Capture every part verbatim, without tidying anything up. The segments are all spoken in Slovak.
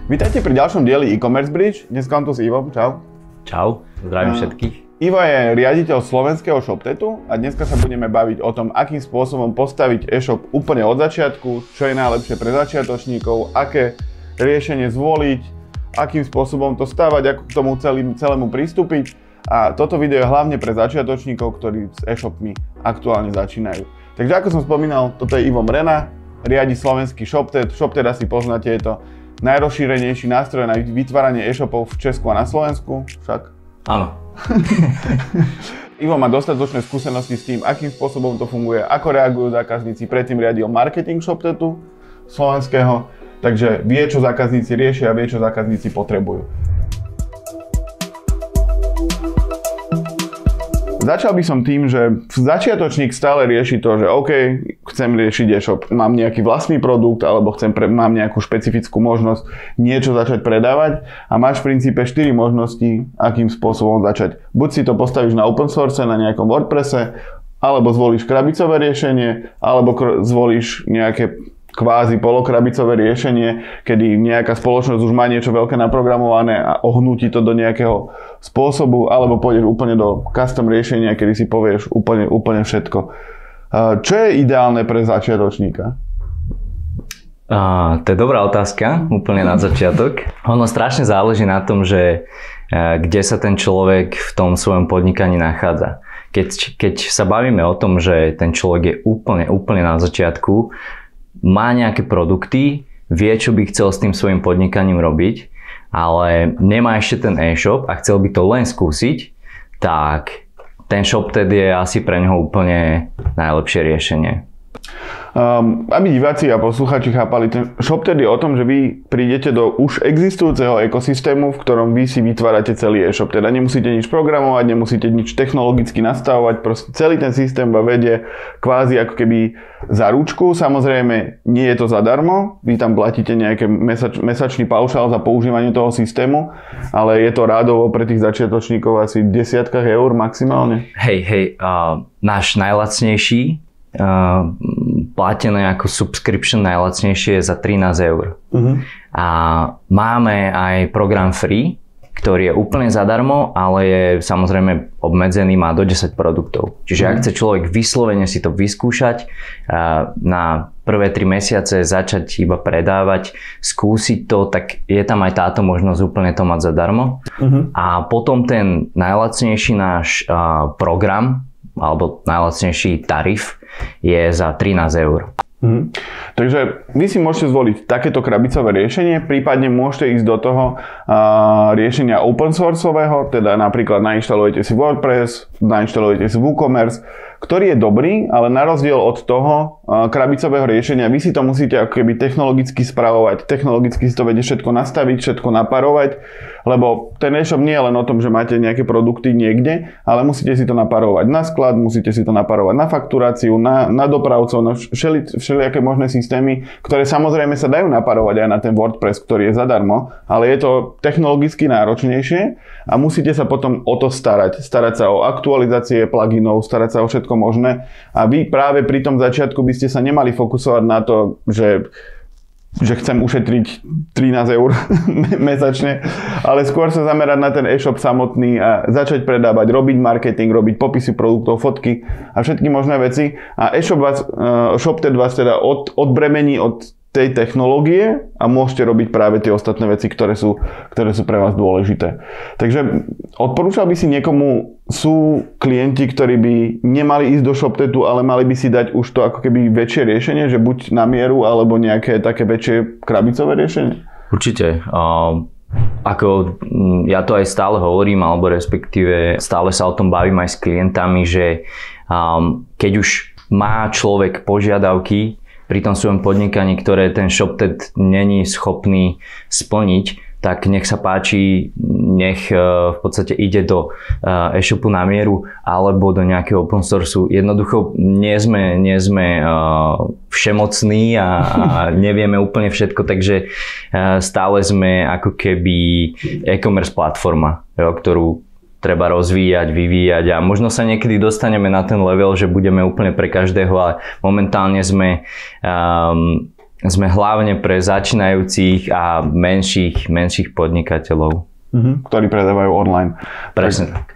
Vítajte pri ďalšom dieli e-commerce bridge. Dnes som tu s Ivom. Čau. Čau, zdravím všetkých. Ivo je riaditeľ slovenského ShopTetu a dneska sa budeme baviť o tom, akým spôsobom postaviť e-shop úplne od začiatku, čo je najlepšie pre začiatočníkov, aké riešenie zvoliť, akým spôsobom to stavať, ako k tomu celým, celému pristúpiť. A toto video je hlavne pre začiatočníkov, ktorí s e-shopmi aktuálne začínajú. Takže ako som spomínal, toto je Ivo Mrena, riadi slovenský ShopTet. ShopTet asi poznáte, je to najrozšírenejší nástroj na vytváranie e-shopov v Česku a na Slovensku, však? Áno. Ivo má dostatočné skúsenosti s tým, akým spôsobom to funguje, ako reagujú zákazníci. Predtým riadil marketing ShopTetu slovenského, takže vie, čo zákazníci riešia a vie, čo zákazníci potrebujú. Začal by som tým, že začiatočník stále rieši to, že OK, chcem riešiť e-shop, mám nejaký vlastný produkt alebo chcem pre, mám nejakú špecifickú možnosť niečo začať predávať a máš v princípe štyri možnosti, akým spôsobom začať. Buď si to postavíš na open source, na nejakom WordPresse, alebo zvolíš krabicové riešenie, alebo kr- zvolíš nejaké kvázi polokrabicové riešenie, kedy nejaká spoločnosť už má niečo veľké naprogramované a ohnúti to do nejakého spôsobu, alebo pôjdeš úplne do custom riešenia, kedy si povieš úplne, úplne všetko. Čo je ideálne pre začiatočníka? Uh, to je dobrá otázka, úplne na začiatok. Ono strašne záleží na tom, že uh, kde sa ten človek v tom svojom podnikaní nachádza. Keď, keď sa bavíme o tom, že ten človek je úplne, úplne na začiatku, má nejaké produkty, vie, čo by chcel s tým svojim podnikaním robiť, ale nemá ešte ten e-shop a chcel by to len skúsiť, tak ten ShopTet je asi pre neho úplne najlepšie riešenie. Um, aby diváci a posluchači chápali, ten ShopTet je o tom, že vy prídete do už existujúceho ekosystému, v ktorom vy si vytvárate celý e-shop. Teda nemusíte nič programovať, nemusíte nič technologicky nastavovať, proste celý ten systém vám vedie kvázi ako keby za ručku. Samozrejme, nie je to zadarmo, vy tam platíte nejaký mesač, mesačný paušál za používanie toho systému, ale je to rádovo pre tých začiatočníkov asi v desiatkách eur maximálne. Hej, hej, uh, náš najlacnejší Uh, platené ako subscription najlacnejšie je za trinásť eur. Uh-huh. A máme aj program free, ktorý je úplne zadarmo, ale je samozrejme obmedzený, má do desať produktov. Čiže uh-huh. ak chce človek vyslovene si to vyskúšať, uh, na prvé tri mesiace začať iba predávať, skúsiť to, tak je tam aj táto možnosť úplne to mať zadarmo. Uh-huh. A potom ten najlacnejší náš uh, program alebo najlacnejší tarif je za trinásť eur. Mhm. Takže vy si môžete zvoliť takéto krabicové riešenie, prípadne môžete ísť do toho uh, riešenia open sourceového, teda napríklad nainštalujete si WordPress, nainštalujete si WooCommerce, ktorý je dobrý, ale na rozdiel od toho uh, krabicového riešenia vy si to musíte ako keby technologicky spravovať, technologicky si to viete všetko nastaviť, všetko naparovať, lebo ten e-shop nie je len o tom, že máte nejaké produkty niekde, ale musíte si to naparovať na sklad, musíte si to naparovať na fakturáciu, na, na dopravcov, na všeli, všelijaké možné systémy, ktoré samozrejme sa dajú naparovať aj na ten WordPress, ktorý je zadarmo, ale je to technologicky náročnejšie a musíte sa potom o to starať. Starať sa o aktualizácie pluginov, starať sa o všetko možné a vy práve pri tom začiatku by ste sa nemali fokusovať na to, že že chcem ušetriť trinásť eur mesačne, ale skôr sa zamerať na ten e-shop samotný a začať predávať, robiť marketing, robiť popisy produktov, fotky a všetky možné veci. A e-shop vás, ShopTet vás teda od, odbremení od tej technológie a môžete robiť práve tie ostatné veci, ktoré sú, ktoré sú pre vás dôležité. Takže odporúčal by si niekomu, sú klienti, ktorí by nemali ísť do ShopTetu, ale mali by si dať už to ako keby väčšie riešenie, že buď na mieru, alebo nejaké také väčšie krabicové riešenie? Určite. Uh, ako ja to aj stále hovorím, alebo respektíve stále sa o tom bavím aj s klientami, že um, keď už má človek požiadavky pri tom svojom podnikaní, ktoré ten ShopTet není schopný splniť, tak nech sa páči, nech v podstate ide do e-shopu na mieru alebo do nejakého open sourceu. Jednoducho nie sme, nie sme všemocní a, a nevieme úplne všetko, takže stále sme ako keby e-commerce platforma, jo, ktorú treba rozvíjať, vyvíjať a možno sa niekedy dostaneme na ten level, že budeme úplne pre každého, ale momentálne sme um, sme hlavne pre začínajúcich a menších, menších podnikateľov. Mm-hmm, ktorí predávajú online. Presne tak.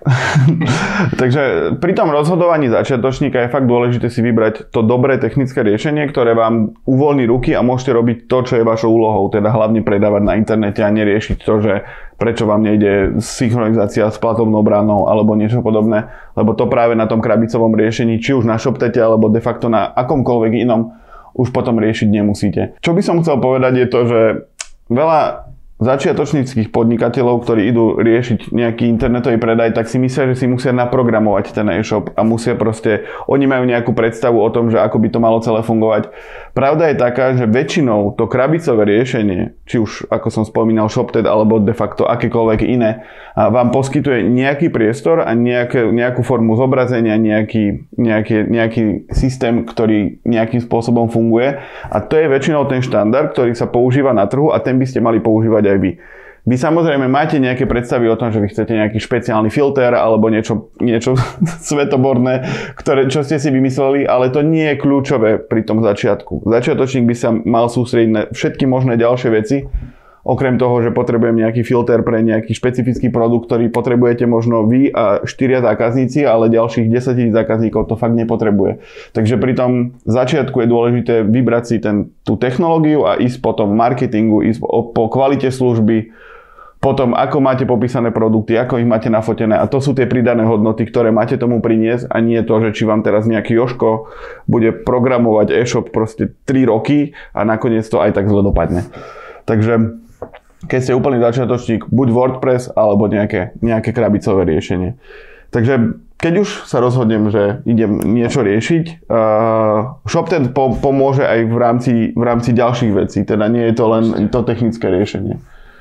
Takže pri tom rozhodovaní začiatočníka je fakt dôležité si vybrať to dobré technické riešenie, ktoré vám uvoľní ruky a môžete robiť to, čo je vašou úlohou, teda hlavne predávať na internete a neriešiť to, že prečo vám nejde synchronizácia s platobnou bránou alebo niečo podobné, lebo to práve na tom krabicovom riešení, či už na ShopTete alebo de facto na akomkoľvek inom, už potom riešiť nemusíte. Čo by som chcel povedať je to, že veľa začiatočníckych podnikateľov, ktorí idú riešiť nejaký internetový predaj, tak si myslia, že si musia naprogramovať ten e-shop a musia proste, oni majú nejakú predstavu o tom, že ako by to malo celé fungovať. Pravda je taká, že väčšinou to krabicové riešenie, či už ako som spomínal ShopTete alebo de facto akékoľvek iné, vám poskytuje nejaký priestor a nejaké, nejakú formu zobrazenia, nejaký, nejaký, nejaký systém, ktorý nejakým spôsobom funguje a to je väčšinou ten štandard, ktorý sa používa na trhu a ten by ste mali používať aj vy. Vy samozrejme máte nejaké predstavy o tom, že vy chcete nejaký špeciálny filter alebo niečo, niečo svetoborné, ktoré, čo ste si vymysleli, ale to nie je kľúčové pri tom začiatku. Začiatočník by sa mal sústrediť na všetky možné ďalšie veci, okrem toho, že potrebujem nejaký filter pre nejaký špecifický produkt, ktorý potrebujete možno vy a štyria zákazníci, ale ďalších desať tisíc zákazníkov to fakt nepotrebuje. Takže pri tom začiatku je dôležité vybrať si ten, tú technológiu a ísť potom v marketingu, ísť po, po kvalite služby, potom ako máte popísané produkty, ako ich máte nafotené a to sú tie pridané hodnoty, ktoré máte tomu priniesť a nie to, že či vám teraz nejaký Jožko bude programovať e-shop proste tri roky a nakoniec to aj tak zle dopadne. Takže keď ste úplný začiatočník, buď WordPress alebo nejaké, nejaké krabicové riešenie. Takže keď už sa rozhodnem, že idem niečo riešiť, uh, ShopTete po, pomôže aj v rámci, v rámci ďalších vecí, teda nie je to len to technické riešenie.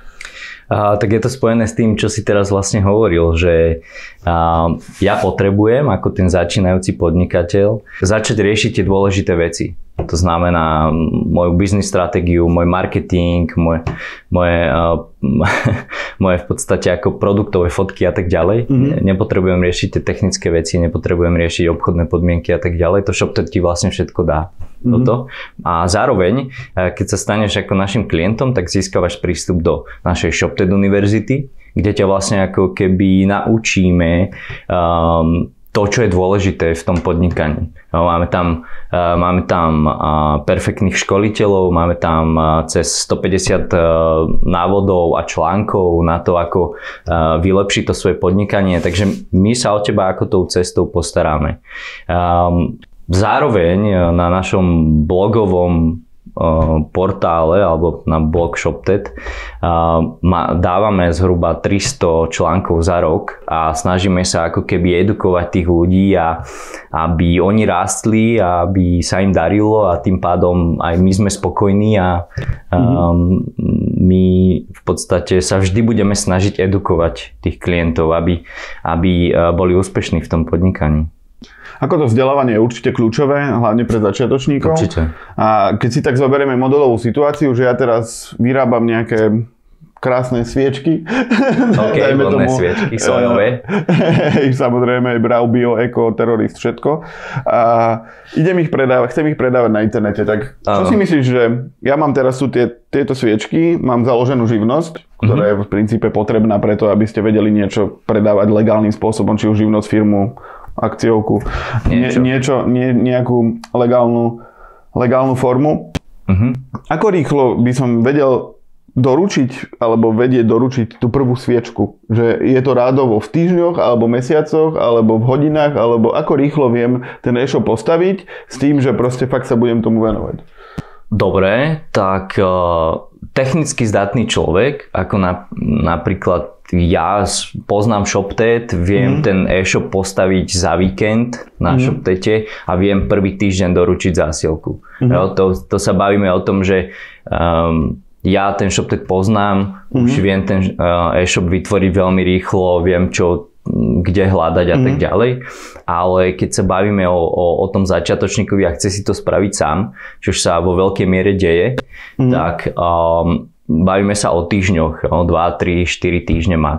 Uh, tak je to spojené s tým, čo si teraz vlastne hovoril, že uh, ja potrebujem ako ten začínajúci podnikateľ začať riešiť tie dôležité veci. To znamená moju business stratégiu, môj marketing, moje, moje, uh, moje v podstate ako produktové fotky a tak ďalej. Mm-hmm. Nepotrebujem riešiť tie technické veci, nepotrebujem riešiť obchodné podmienky a tak ďalej. To ShopTete ti vlastne všetko dá. Mm-hmm. Toto. A zároveň, keď sa staneš ako našim klientom, tak získavaš prístup do našej ShopTete univerzity, kde ťa vlastne ako keby naučíme um, to, čo je dôležité v tom podnikaní. Máme tam, uh, máme tam uh, perfektných školiteľov, máme tam uh, cez stopäťdesiat uh, návodov a článkov na to, ako uh, vylepšiť to svoje podnikanie. Takže my sa o teba ako tou cestou postaráme. Um, Zároveň na našom blogovom portále alebo na blog ShopTete dávame zhruba tristo článkov za rok a snažíme sa ako keby edukovať tých ľudí a aby oni rástli a aby sa im darilo a tým pádom aj my sme spokojní a um, my v podstate sa vždy budeme snažiť edukovať tých klientov, aby, aby boli úspešní v tom podnikaní. Ako to vzdelávanie je určite kľúčové, hlavne pre začiatočníkov. Určite. A keď si tak zoberieme modelovú situáciu, že ja teraz vyrábam nejaké krásne sviečky. OK, vodné sviečky, sojové. Samozrejme, Brau, Bio, Eko, Terorist, všetko. A idem ich predávať, chcem ich predávať na internete. Tak čo ano. Si myslíš, že ja mám teraz tu tie, tieto sviečky, mám založenú živnosť, ktorá mm-hmm. je v princípe potrebná preto, aby ste vedeli niečo predávať legálnym spôsobom, či už živnosť, firmu, akciovku, niečo, Nie, niečo nie, nejakú legálnu, legálnu formu. Uh-huh. Ako rýchlo by som vedel doručiť, alebo vedieť doručiť tú prvú sviečku? Že je to rádovo v týždňoch, alebo mesiacoch, alebo v hodinách, alebo ako rýchlo viem ten e-shop postaviť s tým, že proste fakt sa budem tomu venovať? Dobre, tak uh, technicky zdatný človek, ako na, napríklad ja poznám ShopTete, viem mm. ten e-shop postaviť za víkend na mm. ShopTete a viem prvý týždeň doručiť zásielku. Mm. Jo, to, to sa bavíme o tom, že um, ja ten ShopTete poznám, mm. už viem ten uh, e-shop vytvoriť veľmi rýchlo, viem čo, kde hľadať a mm. tak ďalej. Ale keď sa bavíme o, o, o tom začiatočníkovi a chce si to spraviť sám, čo sa vo veľkej miere deje, mm. tak um, bavíme sa o týždňoch, o dva, tri, štyri týždne max.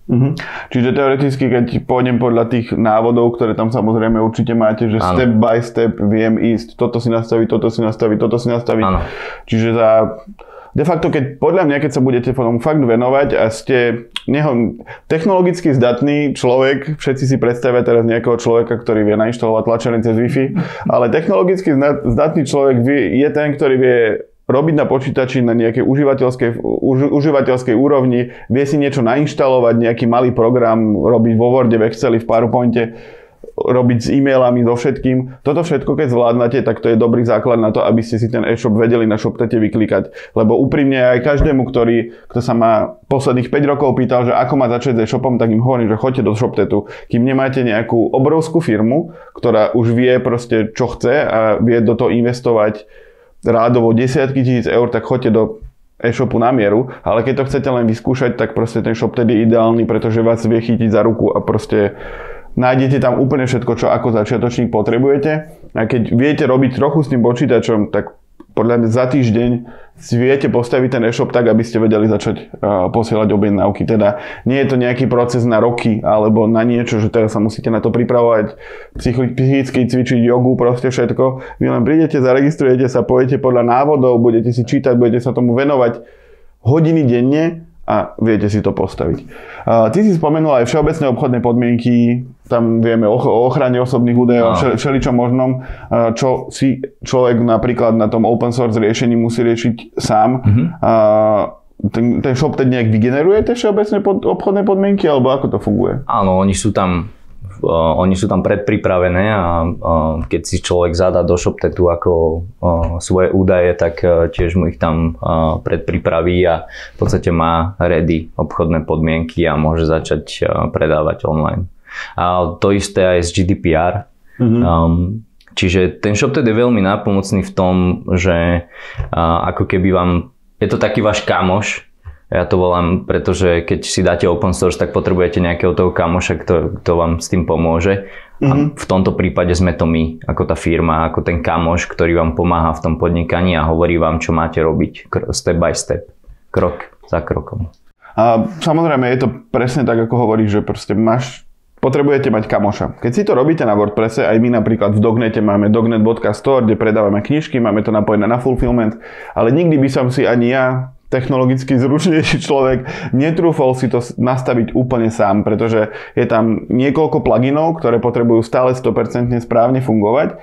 Uh-huh. Čiže teoreticky, keď pôjdem podľa tých návodov, ktoré tam samozrejme určite máte, že ano. Step by step viem ísť, toto si nastaviť, toto si nastaviť, toto si nastaviť. Ano. Čiže za... De facto, keď podľa mňa, keď sa budete tomu fakt venovať a ste neho, technologicky zdatný človek, všetci si predstavia teraz nejakého človeka, ktorý vie nainštalovať tlačereň cez Wi-Fi, ale technologicky zdatný človek je ten, ktorý vie robiť na počítači na nejakej užívateľskej, už, užívateľskej úrovni, vie si niečo nainštalovať, nejaký malý program, robiť vo Worde, v Exceli, v PowerPointe, robiť s e-mailami, so všetkým. Toto všetko, keď zvládnate, tak to je dobrý základ na to, aby ste si ten e-shop vedeli na ShopTete vyklikať. Lebo úprimne aj každému, ktorý, kto sa ma posledných päť rokov pýtal, že ako má začať s e-shopom, tak im hovorím, že choďte do ShopTetu. Kým nemáte nejakú obrovskú firmu, ktorá už vie proste, čo chce a vie do toho investovať rádovo desiatky tisíc eur, tak choďte do e-shopu na mieru, ale keď to chcete len vyskúšať, tak proste ten ShopTet je ideálny, pretože vás vie chytiť za ruku a proste nájdete tam úplne všetko, čo ako začiatočník potrebujete. A keď viete robiť trochu s tým počítačom, tak podľa mňa za týždeň si viete postaviť ten e-shop tak, aby ste vedeli začať uh, posielať objednávky. Teda nie je to nejaký proces na roky alebo na niečo, že teraz sa musíte na to pripravovať, psychicky cvičiť jogu, proste všetko. Vy len prídete, zaregistrujete sa, pôjdete podľa návodov, budete si čítať, budete sa tomu venovať hodiny denne a viete si to postaviť. Uh, ty si spomenul aj všeobecné obchodné podmienky, tam vieme o, o ochrane osobných údajov, no. všeličo možnom, uh, čo si človek napríklad na tom open source riešení musí riešiť sám. Mm-hmm. Uh, ten, ten ShopTet nejak vygeneruje tie všeobecné pod, obchodné podmienky, alebo ako to funguje? Áno, oni sú tam Uh, oni sú tam predpripravené a uh, keď si človek zadá do ShopTetu ako uh, svoje údaje, tak uh, tiež mu ich tam uh, predpripraví a v podstate má ready obchodné podmienky a môže začať uh, predávať online. A to isté aj z G D P R. Mm-hmm. Um, čiže ten ShopTet je veľmi nápomocný v tom, že uh, ako keby vám, je to taký váš kamoš. Ja to volám, pretože keď si dáte open source, tak potrebujete nejakého toho kamoša, kto, kto vám s tým pomôže. Mm-hmm. A v tomto prípade sme to my, ako tá firma, ako ten kamoš, ktorý vám pomáha v tom podnikaní a hovorí vám, čo máte robiť step by step, krok za krokom. A samozrejme je to presne tak, ako hovoríš, že proste máš, potrebujete mať kamoša. Keď si to robíte na WordPresse, aj my napríklad v Dognete máme dognet bodka store, kde predávame knižky, máme to napojené na Fulfillment, ale nikdy by som si ani ja, technologicky zručnejší človek, netrúfol si to nastaviť úplne sám, pretože je tam niekoľko pluginov, ktoré potrebujú stále sto percent správne fungovať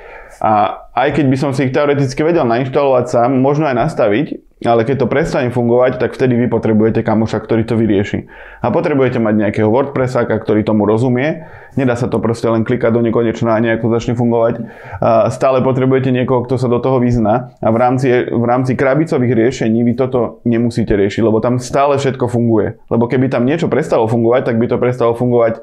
a aj keď by som si ich teoreticky vedel nainštalovať sám, možno aj nastaviť, ale keď to prestane fungovať, tak vtedy vy potrebujete kamoša, ktorý to vyrieši. A potrebujete mať nejakého WordPressáka, ktorý tomu rozumie. Nedá sa to proste len klikať do nekonečna a nejako začne fungovať. Stále potrebujete niekoho, kto sa do toho vyzná. A v rámci, v rámci krabicových riešení vy toto nemusíte riešiť, lebo tam stále všetko funguje. Lebo keby tam niečo prestalo fungovať, tak by to prestalo fungovať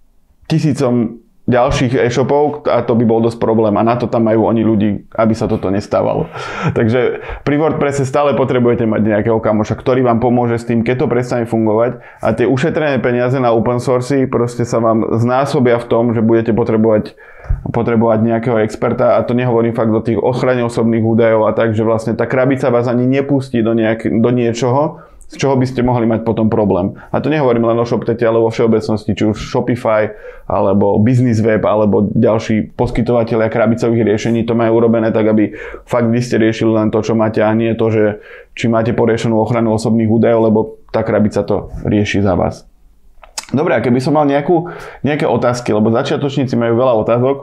tisícom ďalších e-shopov a to by bol dosť problém a na to tam majú oni ľudí, aby sa toto nestávalo. Takže pri WordPresse stále potrebujete mať nejakého kamoša, ktorý vám pomôže s tým, keď to prestane fungovať a tie ušetrené peniaze na open source proste sa vám znásobia v tom, že budete potrebovať potrebovať nejakého experta a to nehovorím fakt do tých ochrane osobných údajov a tak, že vlastne tá krabica vás ani nepustí do, nejak, do niečoho, z čoho by ste mohli mať potom problém. A to nehovorím len o ShopTete, ale vo všeobecnosti, či už Shopify, alebo Business Web, alebo ďalší poskytovatelia krabicových riešení to majú urobené tak, aby fakt vy ste riešili len to, čo máte a nie to, že či máte poriešenú ochranu osobných údajov, lebo tá krabica to rieši za vás. Dobre, a keby som mal nejakú, nejaké otázky, lebo začiatočníci majú veľa otázok.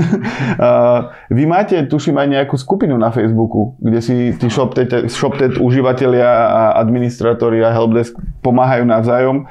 Vy máte, tuším, aj nejakú skupinu na Facebooku, kde si tí ShopTet, ShopTet užívateľia a administratóri a helpdesk pomáhajú navzájom.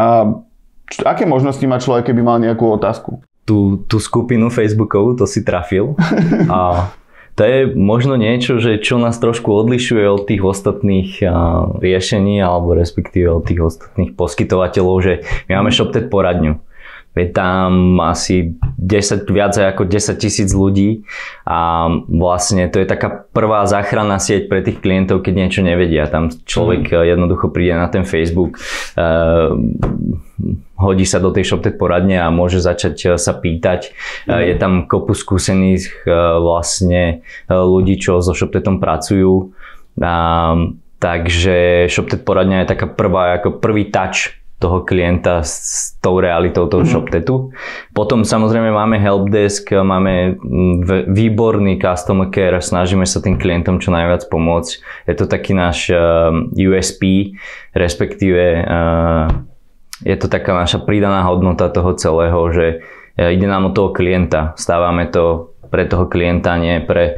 Aké možnosti má človek, keby mal nejakú otázku? Tú, tú skupinu Facebookovú, to si trafil. A to je možno niečo, že čo nás trošku odlišuje od tých ostatných uh, riešení alebo respektíve od tých ostatných poskytovateľov, že my máme ShopTet poradňu. Je tam asi desať, viac ako desať tisíc ľudí a vlastne to je taká prvá záchranná sieť pre tých klientov, keď niečo nevedia. Tam človek mm. jednoducho príde na ten Facebook, uh, hodí sa do tej ShopTet poradne a môže začať sa pýtať. Mm. Je tam kopu skúsených uh, vlastne ľudí, čo so ShopTetom pracujú. Uh, takže ShopTet poradňa je taká prvá, ako prvý touch toho klienta s tou realitou toho mm-hmm. ShopTetu. Potom samozrejme máme helpdesk, máme výborný customer care, snažíme sa tým klientom čo najviac pomôcť. Je to taký náš U S P, respektíve je to taká naša pridaná hodnota toho celého, že ide nám o toho klienta. Stávame to pre toho klienta, nie pre,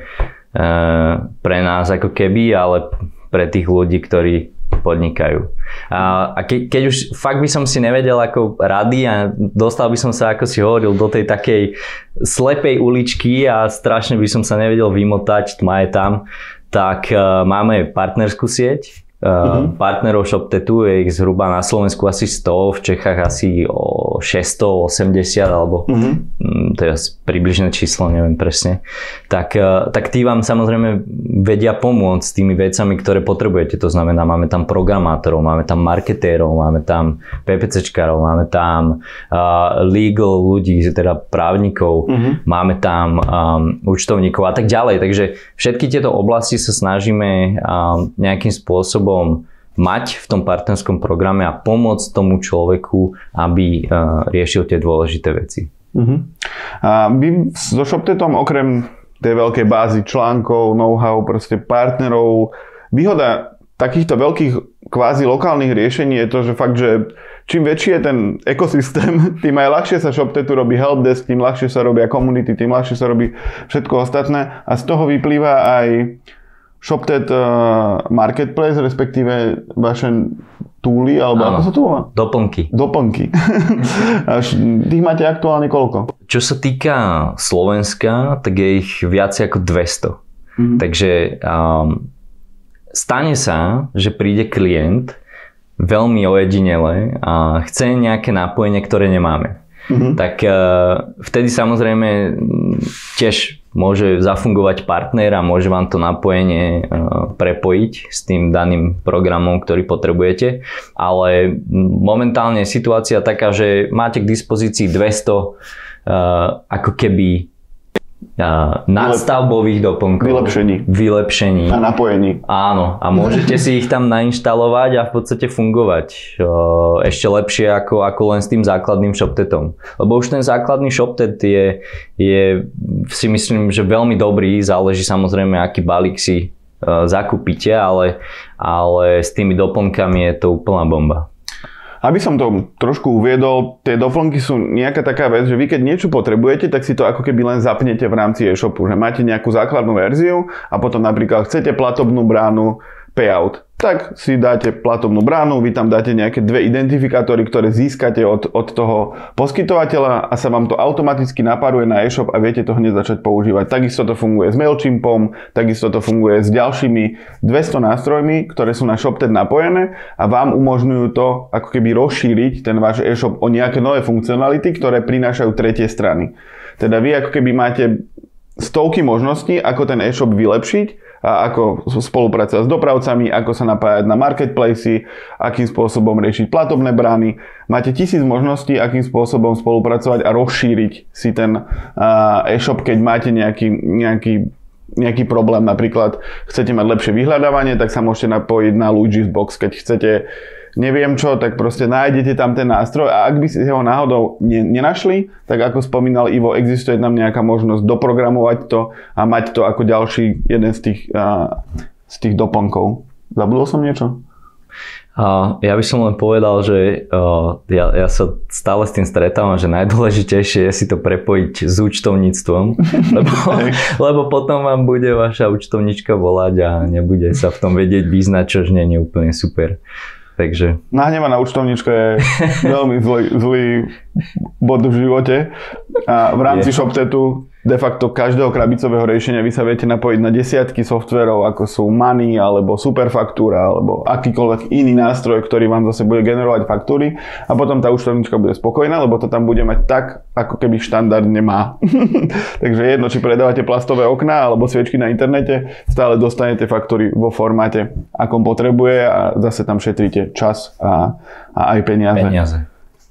pre nás ako keby, ale pre tých ľudí, ktorí podnikajú. A, a ke, keď už fakt by som si nevedel ako rady a dostal by som sa, ako si hovoril, do tej takej slepej uličky a strašne by som sa nevedel vymotať, tma je tam, tak uh, máme partnerskú sieť. Uh, mm-hmm. Partnerov ShopTetu je ich zhruba na Slovensku asi sto, v Čechách asi o šesťsto osemdesiat alebo mm-hmm. to je približné číslo, neviem presne. Tak, uh, tak tí vám samozrejme vedia pomôcť s tými vecami, ktoré potrebujete. To znamená, máme tam programátorov, máme tam marketérov, máme tam PPCčkarov, máme tam uh, legal ľudí, teda právnikov, mm-hmm. máme tam um, účtovníkov a tak ďalej. Takže všetky tieto oblasti sa snažíme um, nejakým spôsobom mať v tom partnerskom programe a pomôcť tomu človeku, aby uh, riešil tie dôležité veci. Uh-huh. A vy so ShopTetom okrem tej veľkej bázy článkov, know-how, proste partnerov, výhoda takýchto veľkých kvázi lokálnych riešení je to, že fakt, že čím väčší je ten ekosystém, tým aj ľahšie sa ShopTetu robí helpdesk, tým ľahšie sa robia komunity, tým ľahšie sa robí všetko ostatné a z toho vyplýva aj ShopTet Marketplace, respektíve vaše túly, alebo áno, ako sa to volá? Doplnky. Doplnky. Tých máte aktuálne koľko? Čo sa týka Slovenska, tak je ich viac ako dvesto. Mm-hmm. Takže um, stane sa, že príde klient veľmi ojedinele a chce nejaké nápojenie, ktoré nemáme. Mm-hmm. Tak uh, vtedy samozrejme tiež môže zafungovať partner a môže vám to napojenie uh, prepojiť s tým daným programom, ktorý potrebujete. Ale momentálne je situácia taká, že máte k dispozícii dvesto uh, ako keby uh, nadstavbových doplnkov. Vylepšení. Vylepšení. A napojení. Áno. A môžete si ich tam nainštalovať a v podstate fungovať uh, ešte lepšie ako, ako len s tým základným ShopTetom. Lebo už ten základný ShopTet je, je si myslím, že veľmi dobrý. Záleží samozrejme, aký balík si uh, zakúpite, ale, ale s tými doplnkami je to úplná bomba. Aby som to trošku uviedol, tie doplnky sú nejaká taká vec, že vy keď niečo potrebujete, tak si to ako keby len zapnete v rámci e-shopu, že máte nejakú základnú verziu a potom napríklad chcete platobnú bránu payout, tak si dáte platobnú bránu, vy tam dáte nejaké dve identifikátory, ktoré získate od, od toho poskytovateľa a sa vám to automaticky napáruje na e-shop a viete to hneď začať používať. Takisto to funguje s Mailchimpom, takisto to funguje s ďalšími dvesto nástrojmi, ktoré sú na ShopTet napojené a vám umožňujú to ako keby rozšíriť ten váš e-shop o nejaké nové funkcionality, ktoré prinášajú tretie strany. Teda vy ako keby máte stovky možností, ako ten e-shop vylepšiť, a ako spolupracovať s dopravcami, ako sa napájať na marketplace, akým spôsobom riešiť platobné brány. Máte tisíc možností, akým spôsobom spolupracovať a rozšíriť si ten e-shop, keď máte nejaký, nejaký, nejaký problém. Napríklad chcete mať lepšie vyhľadávanie, tak sa môžete napojiť na Luigi's Box. Keď chcete neviem čo, tak proste nájdete tam ten nástroj a ak by ste ho náhodou ne, nenašli, tak ako spomínal Ivo, existuje tam nejaká možnosť doprogramovať to a mať to ako ďalší jeden z tých, uh, z tých doplnkov. Zabudol som niečo? Uh, ja by som len povedal, že uh, ja, ja sa stále s tým stretávam, že najdôležitejšie je si to prepojiť s účtovníctvom, lebo, lebo potom vám bude vaša účtovníčka volať a nebude sa v tom vedieť vyznať, čož nie je úplne super. Takže... Nahnevaná účtovníčka je veľmi zlý, zlý bod v živote a v rámci ShopTetu de facto každého krabicového riešenia vy sa viete napojiť na desiatky softverov, ako sú Money, alebo Superfaktúra, alebo akýkoľvek iný nástroj, ktorý vám zase bude generovať faktúry a potom tá účtovníčka bude spokojná, lebo to tam bude mať tak, ako keby štandardne má. Takže jedno, či predávate plastové okná alebo sviečky na internete, stále dostanete faktúry vo formáte, akom potrebuje a zase tam šetríte čas a, a aj peniaze. Peniaze.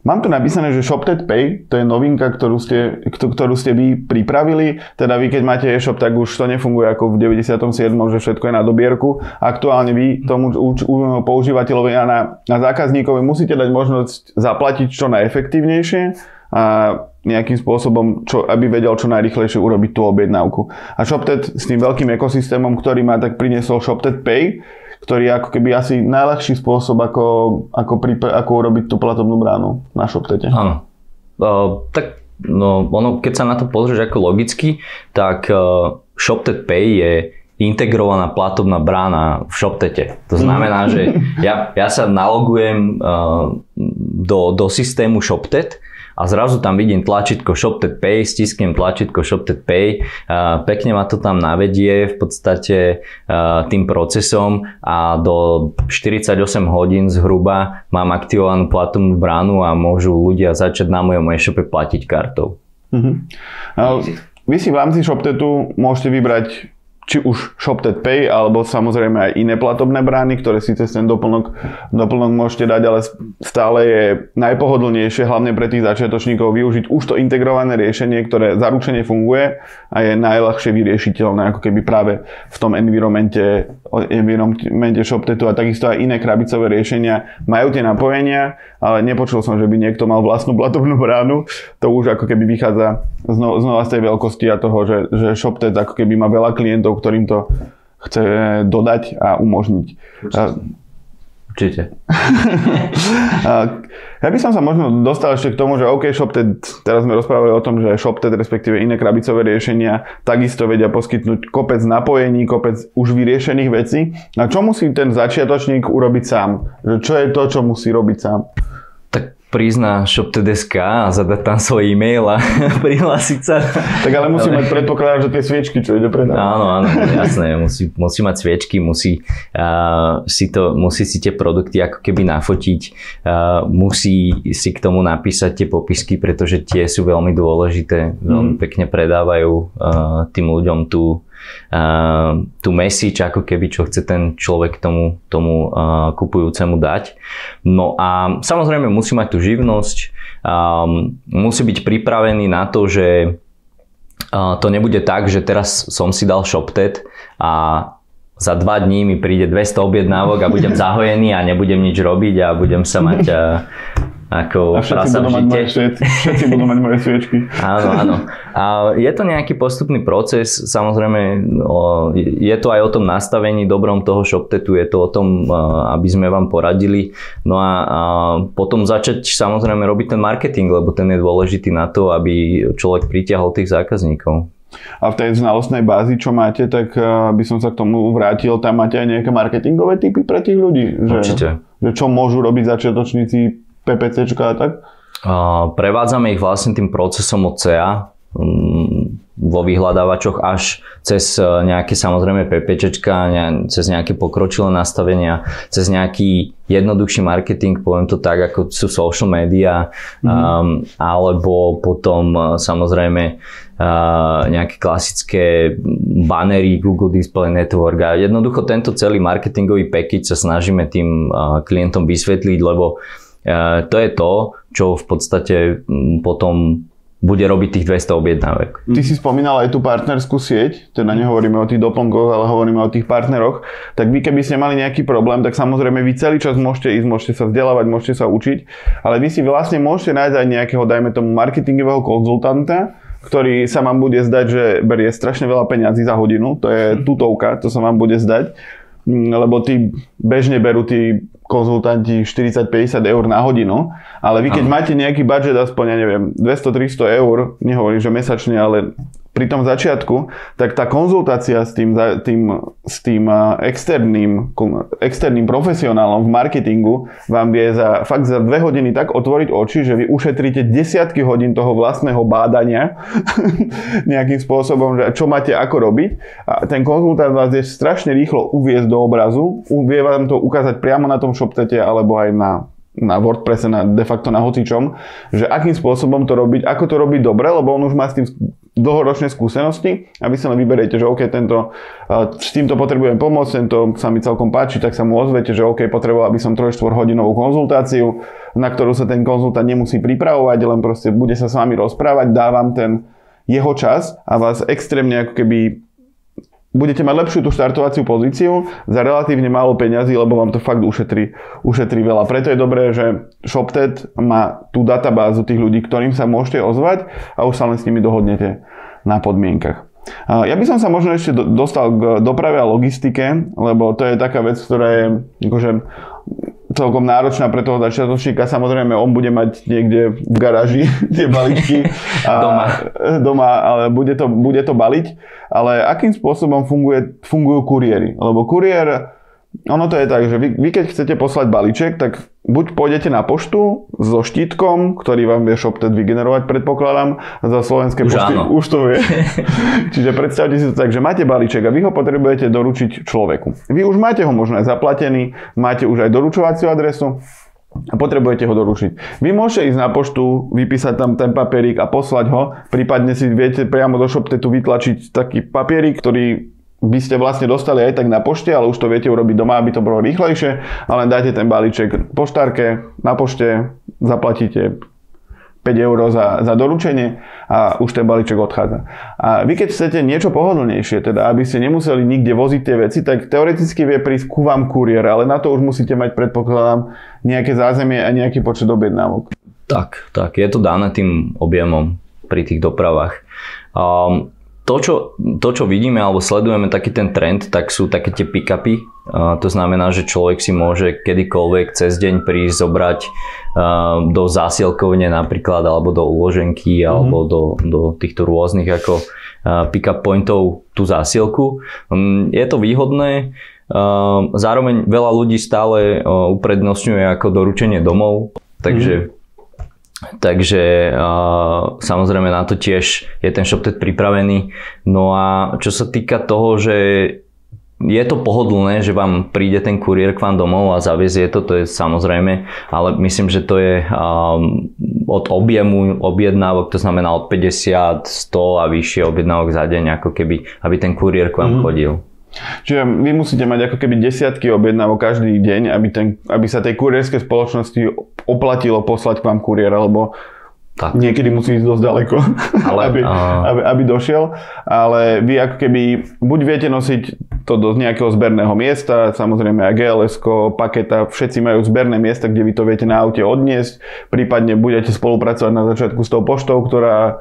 Mám tu napísané, že ShopTet Pay, to je novinka, ktorú ste, ktorú ste vy pripravili. Teda vy, keď máte e-shop, tak už to nefunguje ako v deväťdesiatom siedmom, že všetko je na dobierku. Aktuálne vy tomu používateľovi a na, na zákazníkovi musíte dať možnosť zaplatiť čo najefektívnejšie a nejakým spôsobom, čo, aby vedel čo najrýchlejšie urobiť tú objednávku. A ShopTet s tým veľkým ekosystémom, ktorý má, tak priniesol ShopTet Pay, ktorý je ako keby asi najľahší spôsob, ako, ako, pripra- ako urobiť tú platobnú bránu na ShopTete. Áno. Uh, tak no, ono, keď sa na to pozrieš ako logicky, tak uh, ShopTet Pay je integrovaná platobná brána v ShopTete. To znamená, že ja, ja sa nalogujem uh, do, do systému ShopTet a zrazu tam vidím tlačítko ShopTet Pay, stisknem tlačítko ShopTet Pay, uh, pekne ma to tam navedie v podstate uh, tým procesom a do štyridsaťosem hodín zhruba mám aktivovanú platobnú bránu a môžu ľudia začať na mojom e-shope platiť kartou. Uh-huh. Uh, vy si v rámci ShopTetu môžete vybrať či už ShopTet Pay, alebo samozrejme aj iné platobné brány, ktoré si cez ten doplnok, doplnok môžete dať, ale stále je najpohodlnejšie, hlavne pre tých začiatočníkov, využiť už to integrované riešenie, ktoré zaručene funguje a je najľahšie vyriešiteľné, ako keby práve v tom environmente, environmente ShopTetu a takisto aj iné krabicové riešenia majú tie napojenia, ale nepočul som, že by niekto mal vlastnú platobnú bránu. To už ako keby vychádza znova, znova z tej veľkosti a toho, že, že ShopTet ako keby má veľa klientov, ktorým to chce dodať a umožniť. Určite. Ja by som sa možno dostal ešte k tomu, že OK, ShopTet, teraz sme rozprávali o tom, že ShopTet, respektíve iné krabicové riešenia, takisto vedia poskytnúť kopec napojení, kopec už vyriešených vecí. A čo musí ten začiatočník urobiť sám? Čo je to, čo musí robiť sám? Prísť na ShopTet bodka es ká a zadať tam svoj e-mail a prihlásiť sa. Tak ale musí ale... mať predpokladať, že tie sviečky, čo ide predávať. Áno, áno, jasné. Musí, musí mať sviečky, musí, uh, si to, musí si tie produkty ako keby nafotiť, uh, musí si k tomu napísať tie popisky, pretože tie sú veľmi dôležité. Veľmi mm. pekne predávajú uh, tým ľuďom tú Uh, tú message, ako keby, čo chce ten človek tomu, tomu uh, kupujúcemu dať. No a samozrejme musí mať tú živnosť, um, musí byť pripravený na to, že uh, to nebude tak, že teraz som si dal ShopTet a za dva dní mi príde dvesto objednávok a budem zahojený a nebudem nič robiť a budem sa mať uh, ako a všetci budú, mať moje sviečky. všetci budú mať moje sviečky. Áno, áno. A je to nejaký postupný proces, samozrejme je to aj o tom nastavení dobrom toho ShopTetu, je to o tom, aby sme vám poradili. No a potom začať samozrejme robiť ten marketing, lebo ten je dôležitý na to, aby človek pritiahol tých zákazníkov. A v tej znalostnej bázi, čo máte, tak by som sa k tomu vrátil, tam máte aj nejaké marketingové tipy pre tých ľudí? Že, Určite. Že čo môžu robiť začiatočníci PPCčka a tak? Uh, prevádzame ich vlastne tým procesom od cé á um, vo vyhľadávačoch až cez nejaké samozrejme PPčka, ne, cez nejaké pokročilé nastavenia, cez nejaký jednoduchší marketing, poviem to tak, ako sú social media, mm-hmm. um, alebo potom samozrejme uh, nejaké klasické banery, Google Display Network a jednoducho tento celý marketingový package sa snažíme tým uh, klientom vysvetliť, lebo Uh, to je to, čo v podstate m, potom bude robiť tých dvesto objednávek. Ty si spomínal aj tú partnerskú sieť, teda nehovoríme o tých doplnkoch, ale hovoríme o tých partneroch. Tak vy, keby ste mali nejaký problém, tak samozrejme vy celý čas môžete ísť, môžete sa vzdelávať, môžete sa učiť, ale vy si vlastne môžete nájsť aj nejakého, dajme tomu, marketingového konzultanta, ktorý sa vám bude zdať, že berie strašne veľa peňazí za hodinu, to je tutovka, to sa vám bude zdať, lebo tí bežne berú tí konzultanti štyridsať päťdesiat eur na hodinu, ale vy keď Aha. máte nejaký budget aspoň, ja neviem, dvesto tristo eur, nehovorím, že mesačne, ale pri tom začiatku, tak tá konzultácia s tým, tým, s tým externým, externým profesionálom v marketingu vám vie za, fakt za dve hodiny tak otvoriť oči, že vy ušetríte desiatky hodín toho vlastného bádania nejakým spôsobom, že čo máte ako robiť. A ten konzultant vás vie strašne rýchlo uviesť do obrazu, vie vám to ukázať priamo na tom ShopTete alebo aj na na WordPresse, na, de facto na hocičom, že akým spôsobom to robiť, ako to robiť dobre, lebo on už má s tým dlhoročné skúsenosti a vy sa len vyberiete, že OK, tento, s týmto potrebujem pomôcť, tento sa mi celkom páči, tak sa mu ozvete, že OK, potreboval by som tri až štyri hodinovú konzultáciu, na ktorú sa ten konzultant nemusí pripravovať, len proste bude sa s vami rozprávať, dá vám ten jeho čas a vás extrémne ako keby budete mať lepšiu tú štartovaciu pozíciu za relatívne málo peňazí, lebo vám to fakt ušetrí, ušetrí veľa. Preto je dobré, že ShopTet má tú databázu tých ľudí, ktorým sa môžete ozvať a už sa len s nimi dohodnete na podmienkach. Ja by som sa možno ešte dostal k doprave a logistike, lebo to je taká vec, ktorá je akože celkom náročná pre toho začiatočníka. Samozrejme, on bude mať niekde v garáži tie balíčky a doma. doma, ale bude to, bude to baliť. Ale akým spôsobom funguje, fungujú kuriéry? Lebo kuriér, ono to je tak, že vy, vy keď chcete poslať balíček, tak buď pôjdete na poštu so štítkom, ktorý vám vie ShopTet vygenerovať, predpokladám, za slovenské už pošty. Áno. Už to vie. Čiže predstavte si to tak, že máte balíček a vy ho potrebujete doručiť človeku. Vy už máte ho možno aj zaplatený, máte už aj doručovaciu adresu a potrebujete ho doručiť. Vy môžete ísť na poštu, vypísať tam ten papierik a poslať ho, prípadne si viete priamo do ShopTetu vytlačiť taký papierik, ktorý by ste vlastne dostali aj tak na pošte, ale už to viete urobiť doma, aby to bolo rýchlejšie, ale dáte ten balíček poštárke, na pošte, zaplatíte päť eur za, za doručenie a už ten balíček odchádza. A vy keď chcete niečo pohodlnejšie, teda aby ste nemuseli nikde voziť tie veci, tak teoreticky vie prísť ku vám kuriér, ale na to už musíte mať, predpokladám, nejaké zázemie a nejaký počet objednávok. Tak, tak, je to dané tým objemom pri tých dopravách. Um, To čo, to, čo vidíme alebo sledujeme taký ten trend, tak sú také tie pick-upy. Uh, to znamená, že človek si môže kedykoľvek cez deň prísť zobrať uh, do zásielkovne napríklad, alebo do uloženky, mm-hmm. alebo do, do týchto rôznych ako uh, pick-up pointov tú zásielku. Um, je to výhodné. Uh, zároveň veľa ľudí stále uh, uprednostňuje ako doručenie domov, takže mm-hmm. Takže uh, samozrejme na to tiež je ten ShopTet pripravený. No a čo sa týka toho, že je to pohodlné, že vám príde ten kuriér k vám domov a zavezie to, to je samozrejme, ale myslím, že to je um, od objemu objednávok, to znamená od päťdesiat, sto a vyššie objednávok za deň, ako keby, aby ten kuriér k vám mm-hmm. chodil. Čiže vy musíte mať ako keby desiatky objednávok každý deň, aby, ten, aby sa tej kurierskej spoločnosti oplatilo poslať k vám kuriér, lebo tak. Niekedy musí ísť dosť ďaleko, ale, aby, uh... aby, aby došiel. Ale vy ako keby buď viete nosiť to do nejakého zberného miesta, samozrejme aj gé el esko, paketa, všetci majú zberné miesta, kde vy to viete na aute odniesť, prípadne budete spolupracovať na začiatku s tou poštou, ktorá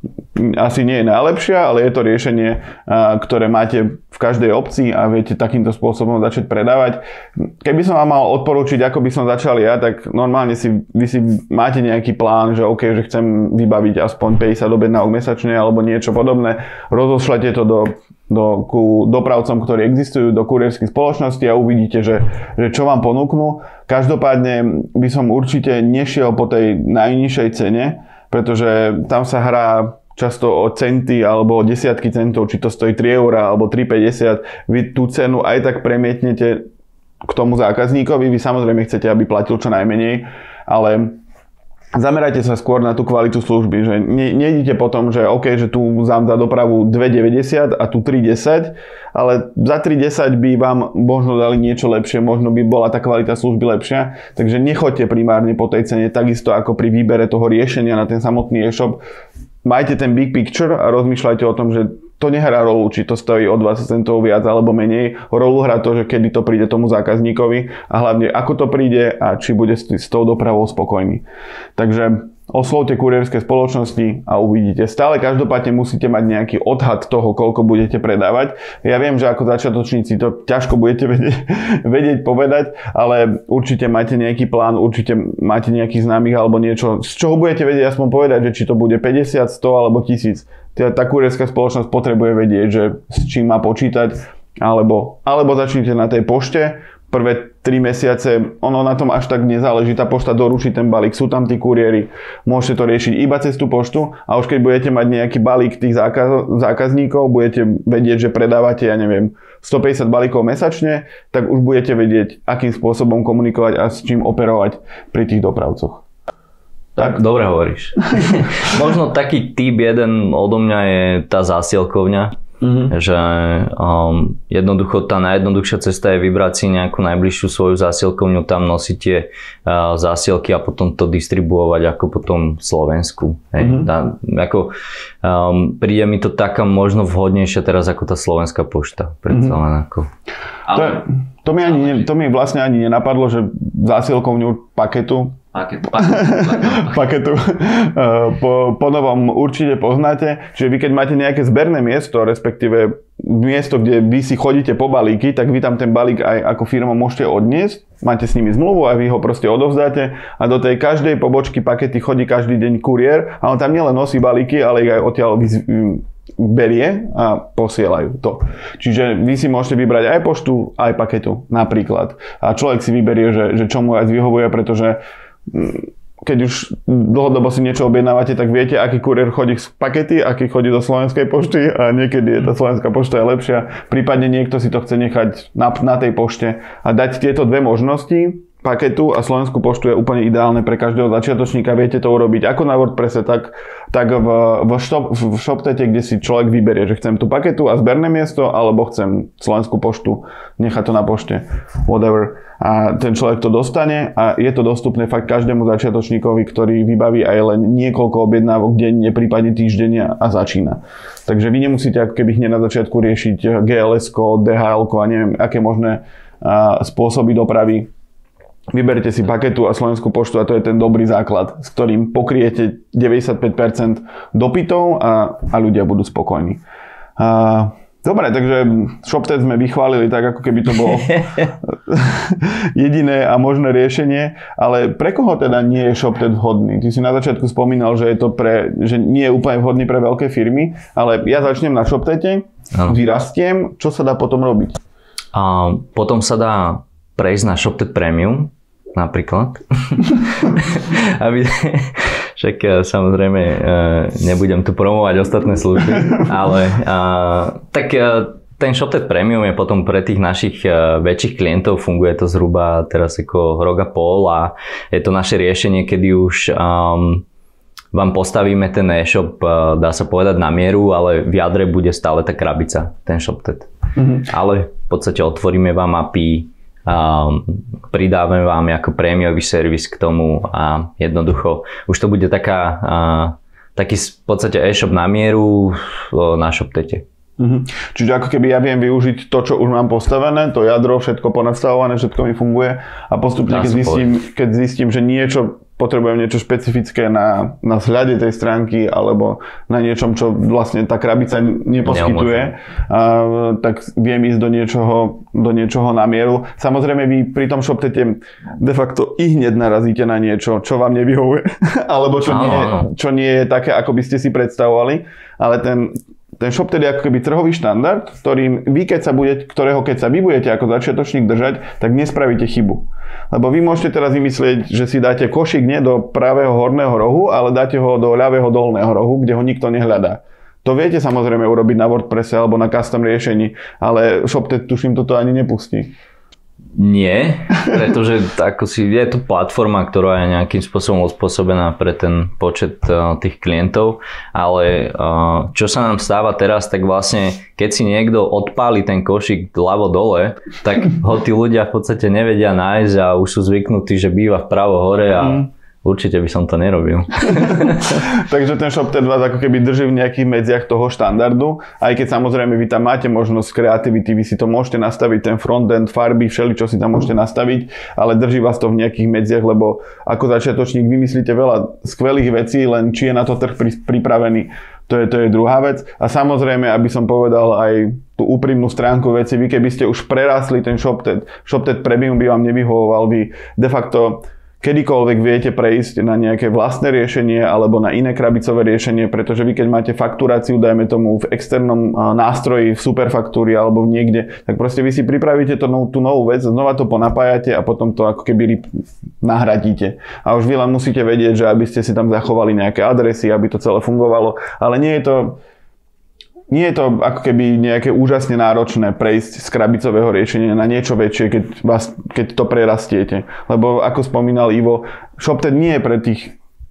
asi nie je najlepšia, ale je to riešenie, ktoré máte v každej obci a viete takýmto spôsobom začať predávať. Keby som vám mal odporúčiť, ako by som začal ja, tak normálne si, vy si máte nejaký plán, že OK, že chcem vybaviť aspoň päťdesiat objednávok mesačne alebo niečo podobné. Rozošlete to do, do, ku dopravcom, ktorí existujú, do kurierských spoločností a uvidíte, že, že čo vám ponúknú. Každopádne by som určite nešiel po tej najnižšej cene, pretože tam sa hrá často o centy alebo o desiatky centov, či to stojí tri eurá alebo tri päťdesiat. Vy tú cenu aj tak premietnete k tomu zákazníkovi. Vy samozrejme chcete, aby platil čo najmenej, ale zamerajte sa skôr na tú kvalitu služby, že ne, nejdite potom, že OK, že tu vám za dopravu dva deväťdesiat a tu tri desať, ale za tri desať by vám možno dali niečo lepšie, možno by bola tá kvalita služby lepšia, takže nechoďte primárne po tej cene, takisto ako pri výbere toho riešenia na ten samotný e-shop. Majte ten big picture a rozmýšľajte o tom, že to nehrá rolu, či to stojí o dvadsať centov viac alebo menej. Rolu hrá to, že kedy to príde tomu zákazníkovi a hlavne ako to príde a či bude s tou dopravou spokojný. Takže oslovte kurierské spoločnosti a uvidíte. Stále každopádne musíte mať nejaký odhad toho, koľko budete predávať. Ja viem, že ako začiatočníci to ťažko budete vedieť, vedieť povedať, ale určite máte nejaký plán, určite máte nejakých známych alebo niečo, z čoho budete vedieť aspoň povedať, že či to bude päťdesiat, sto alebo tisíc. Tá kurierská spoločnosť potrebuje vedieť, že s čím má počítať, alebo, alebo začnite na tej pošte. Prvé tri mesiace, ono na tom až tak nezáleží, tá pošta doručí ten balík, sú tam tí kuriéri, môžete to riešiť iba cez tú poštu a už keď budete mať nejaký balík tých zákaz, zákazníkov, budete vedieť, že predávate, ja neviem, stopäťdesiat balíkov mesačne, tak už budete vedieť, akým spôsobom komunikovať a s čím operovať pri tých dopravcoch. Tak, dobre hovoríš. Možno taký typ jeden odo mňa je tá zásielkovňa. Mm-hmm. Že um, jednoducho tá najjednoduchšia cesta je vybrať si nejakú najbližšiu svoju zásielkovňu, tam nosiť tie uh, zásielky a potom to distribuovať ako potom Slovensku. Hej. Mm-hmm. Tá, ako, um, príde mi to taká možno vhodnejšia teraz ako tá Slovenská pošta. Predsa len mm-hmm. ako. Ale, to, je, to, mi ani, to mi vlastne ani nenapadlo, že zásielkovňu paketu Paketu, paketu, paketu po, po novom určite poznáte. Čiže vy keď máte nejaké zberné miesto, respektíve miesto, kde vy si chodíte po balíky, tak vy tam ten balík aj ako firma môžete odniesť. Máte s nimi zmluvu a vy ho proste odovzdáte a do tej každej pobočky pakety chodí každý deň kuriér a on tam nielen nosí balíky, ale ich aj odtiaľ berie a posielajú to. Čiže vy si môžete vybrať aj poštu, aj paketu napríklad. A človek si vyberie, že, že čo mu aj vyhovuje, pretože keď už dlhodobo si niečo objednávate, tak viete, aký kuriér chodí z pakety, aký chodí do Slovenskej pošty a niekedy je tá Slovenská pošta je lepšia. Prípadne niekto si to chce nechať na, na tej pošte a dať tieto dve možnosti, paketu a Slovenskú poštu je úplne ideálne pre každého začiatočníka. Viete to urobiť ako na WordPresse, tak, tak v, v, shop, v ShopTete, kde si človek vyberie, že chcem tú paketu a zberné miesto, alebo chcem Slovenskú poštu, nechať to na pošte, whatever. A ten človek to dostane a je to dostupné fakt každému začiatočníkovi, ktorý vybaví aj len niekoľko objednávok denne, prípadne týždenne a začína. Takže vy nemusíte ako keby hneď na začiatku riešiť gé el esko, dé há elko a neviem, aké možné a, spôsoby dopravy. Vyberte si paketu a Slovenskú poštu a to je ten dobrý základ, s ktorým pokriete deväťdesiatpäť percent dopytov a, a ľudia budú spokojní. A, dobre, takže ShopTet sme vychválili tak, ako keby to bolo jediné a možné riešenie, ale pre koho teda nie je ShopTet vhodný? Ty si na začiatku spomínal, že je to pre, že nie je úplne vhodný pre veľké firmy, ale ja začnem na ShopTete, vyrastiem, čo sa dá potom robiť? A potom sa dá prejsť na ShopTet Premium napríklad. Aby, však samozrejme nebudem tu promovať ostatné služby, ale tak ten ShopTet Premium je potom pre tých našich väčších klientov, funguje to zhruba teraz ako rok a pol a je to naše riešenie, kedy už um, vám postavíme ten e-shop, dá sa povedať na mieru, ale v jadre bude stále tá krabica, ten ShopTet. Mm-hmm. Ale v podstate otvoríme vám á pé í, Um, pridáme vám ako prémiový servis k tomu a jednoducho už to bude taká, uh, taký v podstate e-shop na mieru uh, na ShopTete. Mm-hmm. Čiže ako keby ja viem využiť to, čo už mám postavené, to jadro, všetko ponastavované, všetko mi funguje a postupne, keď zistím, keď zistím, že niečo potrebujem niečo špecifické na, na vzhľade tej stránky alebo na niečom, čo vlastne tá krabica neposkytuje, a, tak viem ísť do niečoho, do niečoho na mieru. Samozrejme vy pri tom ShopTete de facto i hneď narazíte na niečo, čo vám nevyhovuje alebo čo nie, čo nie je také, ako by ste si predstavovali, ale ten Ten ShopTet je ako keby trhový štandard, ktorým vy, keď sa budete, ktorého keď sa vy budete ako začiatočník držať, tak nespravíte chybu. Lebo vy môžete teraz vymyslieť, že si dáte košík nie do pravého horného rohu, ale dáte ho do ľavého dolného rohu, kde ho nikto nehľadá. To viete samozrejme urobiť na WordPresse alebo na custom riešení, ale ShopTet tuším toto ani nepustí. Nie, pretože ako si, je to platforma, ktorá je nejakým spôsobom uspôsobená pre ten počet uh, tých klientov, ale uh, čo sa nám stáva teraz, tak vlastne keď si niekto odpáli ten košík ľavo dole, tak ho tí ľudia v podstate nevedia nájsť a už sú zvyknutí, že býva vpravo hore a mm. určite by som to nerobil. Takže ten ShopTet vás ako keby drží v nejakých medziach toho štandardu, aj keď samozrejme vy tam máte možnosť kreativity, vy si to môžete nastaviť, ten frontend, farby, všeli, čo si tam môžete nastaviť, ale drží vás to v nejakých medziach, lebo ako začiatočník vymyslíte veľa skvelých vecí, len či je na to trh pripravený, to je, to je druhá vec. A samozrejme, aby som povedal aj tú úprimnú stránku veci, vy keby ste už prerásli ten ShopTet, ShopTet Premium by vám nevyhovoval, vy de facto kedykoľvek viete prejsť na nejaké vlastné riešenie alebo na iné krabicové riešenie, pretože vy keď máte fakturáciu, dajme tomu v externom nástroji, v Superfaktúri alebo niekde, tak proste vy si pripravíte to, tú novú vec, znova to ponapájate a potom to ako keby nahradíte. A už vy len musíte vedieť, že aby ste si tam zachovali nejaké adresy, aby to celé fungovalo, ale nie je to Nie je to ako keby nejaké úžasne náročné prejsť z krabicového riešenia na niečo väčšie, keď, vás, keď to prerastiete. Lebo ako spomínal Ivo, ShopTet nie je pre tých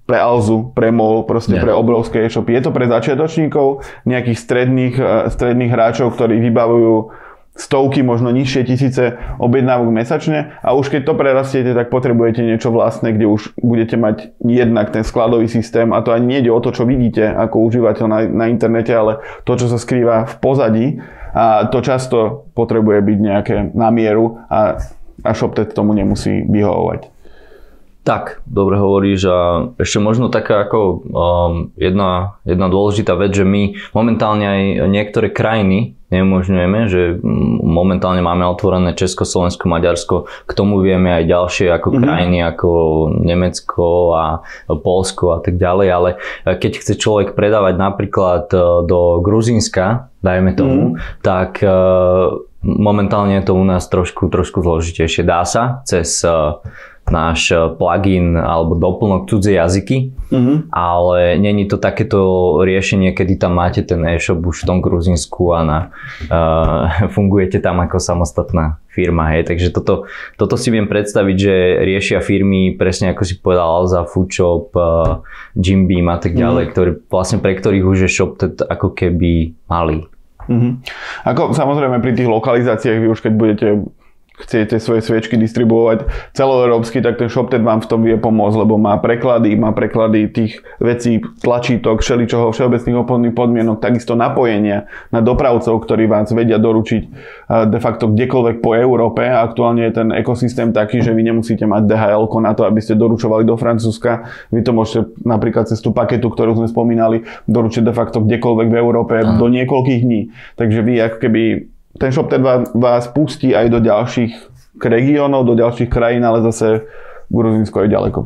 pre Alzu, pre MOL, proste yeah. pre obrovské e-shopy. Je to pre začiatočníkov, nejakých stredných, stredných hráčov, ktorí vybavujú stovky, možno nižšie tisíce objednávok mesačne a už keď to prerastiete, tak potrebujete niečo vlastné, kde už budete mať jednak ten skladový systém a to ani nejde o to, čo vidíte ako užívateľ na, na internete, ale to, čo sa skrýva v pozadí a to často potrebuje byť nejaké na mieru a, a ShopTet tomu nemusí vyhovovať. Tak, dobre hovoríš a ešte možno taká ako um, jedna, jedna dôležitá vec, že my momentálne aj niektoré krajiny neumožňujeme, že momentálne máme otvorené Česko, Slovensko, Maďarsko, k tomu vieme aj ďalšie ako mm-hmm. krajiny ako Nemecko a Poľsko a tak ďalej, ale keď chce človek predávať napríklad do Gruzínska, dajme tomu, mm-hmm. tak uh, momentálne je to u nás trošku, trošku zložitejšie. Dá sa cez uh, náš plugin alebo doplnok cudzie jazyky, mm-hmm. ale není to takéto riešenie, kedy tam máte ten e-shop už v tom Gruzínsku a na, uh, fungujete tam ako samostatná firma. Hej. Takže toto, toto si viem predstaviť, že riešia firmy presne ako si povedal Alza, Foodshop, uh, Jim Beam a tak ďalej, mm-hmm. ktorý, vlastne pre ktorých už je ShopTet ako keby malý. Mm-hmm. Ako samozrejme pri tých lokalizáciách vy už keď budete chcete svoje sviečky distribuovať celoeurópsky, tak ten ShopTet vám v tom vie pomôcť, lebo má preklady, má preklady tých vecí, tlačítok, všeličoho, všeobecných obchodných podmienok, takisto napojenia na dopravcov, ktorí vás vedia doručiť de facto kdekoľvek po Európe. A aktuálne je ten ekosystém taký, že vy nemusíte mať dé há elko na to, aby ste doručovali do Francúzska. Vy to môžete napríklad cez tú paketu, ktorú sme spomínali, doručiť de facto kdekoľvek v Európe Aha. do niekoľkých dní. Takže vy ako keby ten ShopTet vás pustí aj do ďalších regiónov, do ďalších krajín, ale zase Gruzínsko je ďaleko.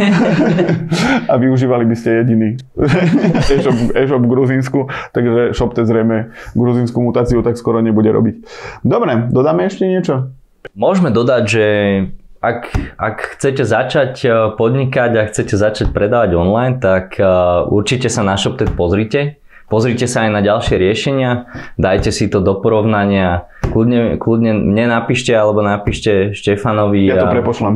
A využívali by ste jediný e-shop, e-shop v Gruzínsku, takže ShopTet zrejme gruzínsku mutáciu tak skoro nebude robiť. Dobre, dodáme ešte niečo? Môžeme dodať, že ak, ak chcete začať podnikať a chcete začať predávať online, tak určite sa na ShopTet pozrite. Pozrite sa aj na ďalšie riešenia, dajte si to do porovnania, kľudne, kľudne mne napíšte alebo napíšte Štefanovi. Ja to a... prepošlem.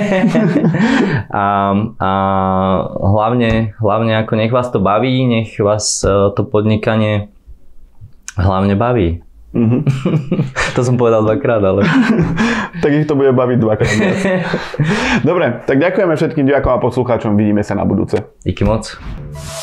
a, a hlavne, hlavne ako nech vás to baví, nech vás to podnikanie hlavne baví. Mm-hmm. To som povedal dvakrát, ale... Tak ich to bude baviť dvakrát. Dobre, tak ďakujeme všetkým divákom a poslucháčom, vidíme sa na budúce. Díky moc.